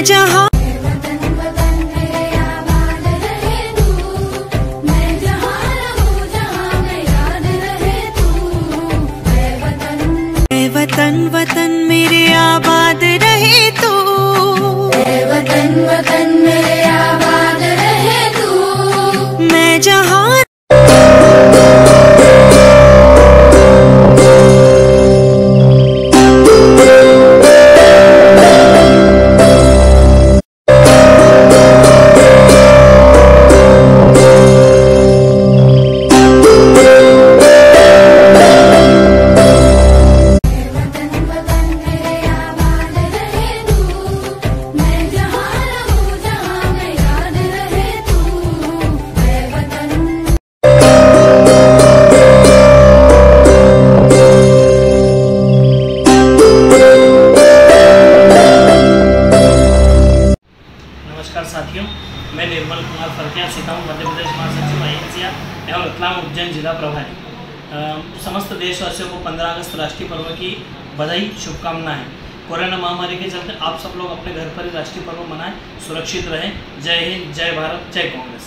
जहाँ वतन वतन मेरे आबाद रहे तू, वतन वतन मेरे आबाद रहे तू। मैं जहाँ साथियों, मैं निर्मल कुमार फरकिया सीताऊ मध्य प्रदेश महासचिव आईएनसीआर एवं रतलाम उज्जैन जिला प्रभारी। समस्त देशवासियों को 15 अगस्त राष्ट्रीय पर्व की बधाई शुभकामनाएं। कोरोना महामारी के चलते आप सब लोग अपने घर पर ही राष्ट्रीय पर्व मनाएं, सुरक्षित रहें। जय हिंद, जय भारत, जय कांग्रेस।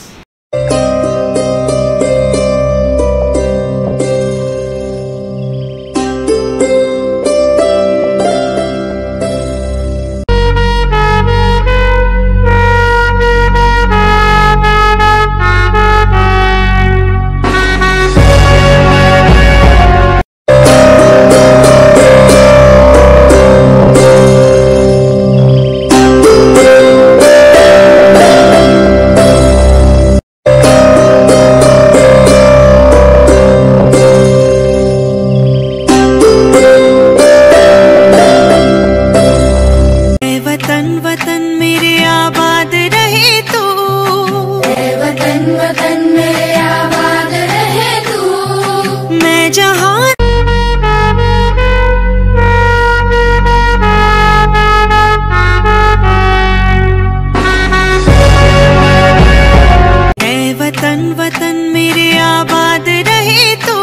वतन मेरे आबाद रहे तू, वतन वतन मेरे आबाद रहे तू। मैं जहाँ वतन वतन मेरे आबाद रहे तू,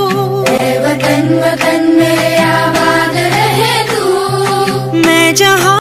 वतन वतन मेरे आबाद रहे तू। मैं जहाँ